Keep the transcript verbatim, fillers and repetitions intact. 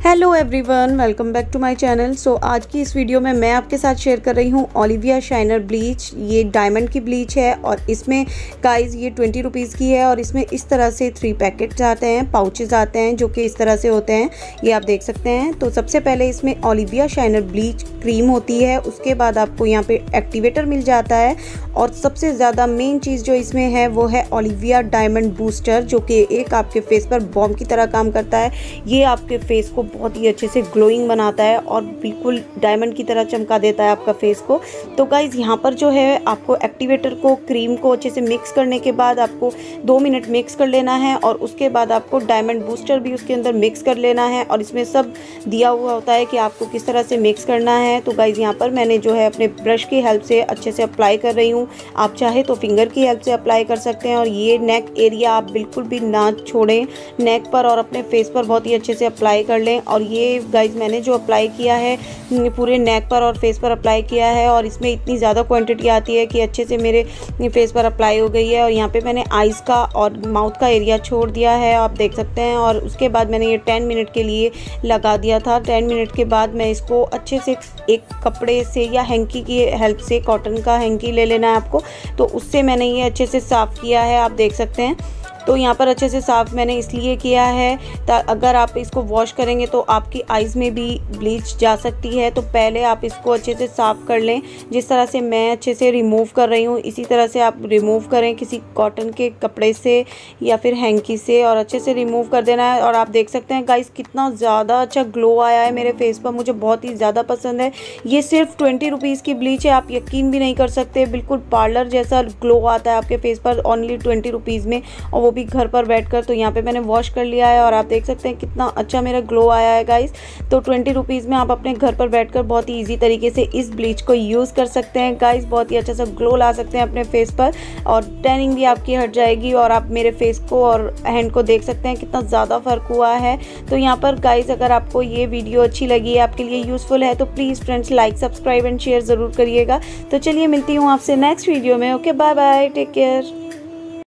Hello everyone, welcome back to my channel. So आज की इस वीडियो में मैं आपके साथ शेयर कर रही हूँ ओलिविया शाइनर ब्लीच। ये डायमंड की ब्लीच है और इसमें गाइस ये ट्वेंटी रुपीज़ की है और इसमें इस तरह से थ्री पैकेट्स आते हैं, पाउचेस आते हैं जो कि इस तरह से होते हैं, ये आप देख सकते हैं। तो सबसे पहले इसमें ओलिविया शाइनर ब्लीच क्रीम होती है, उसके बाद आपको यहाँ पे एक्टिवेटर मिल जाता है और सबसे ज़्यादा मेन चीज़ जो इसमें है वो है ओलिविया डायमंड बूस्टर, जो कि एक आपके फेस पर बॉम्ब की तरह काम करता है। ये आपके फेस को बहुत ही अच्छे से ग्लोइंग बनाता है और बिल्कुल डायमंड की तरह चमका देता है आपका फेस को। तो गाइज़ यहाँ पर जो है आपको एक्टिवेटर को क्रीम को अच्छे से मिक्स करने के बाद आपको दो मिनट मिक्स कर लेना है और उसके बाद आपको डायमंड बूस्टर भी उसके अंदर मिक्स कर लेना है और इसमें सब दिया हुआ होता है कि आपको किस तरह से मिक्स करना है। तो गाइज़ यहाँ पर मैंने जो है अपने ब्रश की हेल्प से अच्छे से अप्लाई कर रही हूँ, आप चाहे तो फिंगर की हेल्प से अप्लाई कर सकते हैं। और ये नेक एरिया आप बिल्कुल भी ना छोड़ें, नेक पर और अपने फेस पर बहुत ही अच्छे से अप्लाई कर लें। और ये गाइज मैंने जो अप्लाई किया है पूरे नेक पर और फेस पर अप्लाई किया है और इसमें इतनी ज़्यादा क्वांटिटी आती है कि अच्छे से मेरे फेस पर अप्लाई हो गई है। और यहाँ पे मैंने आइज़ का और माउथ का एरिया छोड़ दिया है, आप देख सकते हैं। और उसके बाद मैंने ये टेन मिनट के लिए लगा दिया था। टेन मिनट के बाद मैं इसको अच्छे से एक कपड़े से या हैंकी की हेल्प से, कॉटन का हैंकी ले लेना है आपको, तो उससे मैंने ये अच्छे से साफ़ किया है, आप देख सकते हैं। तो यहाँ पर अच्छे से साफ़ मैंने इसलिए किया है अगर आप इसको वॉश करेंगे तो आपकी आइज़ में भी ब्लीच जा सकती है। तो पहले आप इसको अच्छे से साफ़ कर लें, जिस तरह से मैं अच्छे से रिमूव कर रही हूँ इसी तरह से आप रिमूव करें किसी कॉटन के कपड़े से या फिर हैंकी से, और अच्छे से रिमूव कर देना है। और आप देख सकते हैं गाइस कितना ज़्यादा अच्छा ग्लो आया है मेरे फेस पर, मुझे बहुत ही ज़्यादा पसंद है। ये सिर्फ ट्वेंटी रुपीज़ की ब्लीच है, आप यकीन भी नहीं कर सकते, बिल्कुल पार्लर जैसा ग्लो आता है आपके फेस पर ओनली ट्वेंटी रुपीज़ में, और वो भी घर पर बैठकर। तो यहाँ पे मैंने वॉश कर लिया है और आप देख सकते हैं कितना अच्छा मेरा ग्लो आया है गाइस। तो ट्वेंटी रुपीज़ में आप अपने घर पर बैठकर बहुत ही इजी तरीके से इस ब्लीच को यूज़ कर सकते हैं गाइस, बहुत ही अच्छा सा ग्लो ला सकते हैं अपने फेस पर और टैनिंग भी आपकी हट जाएगी। और आप मेरे फेस को और हैंड को देख सकते हैं कितना ज़्यादा फ़र्क हुआ है। तो यहाँ पर गाइस अगर आपको ये वीडियो अच्छी लगी है, आपके लिए यूज़फुल है, तो please friends like, subscribe and share ज़रूर करिएगा। तो चलिए मिलती हूँ आपसे नेक्स्ट वीडियो में। Okay, bye bye, take care.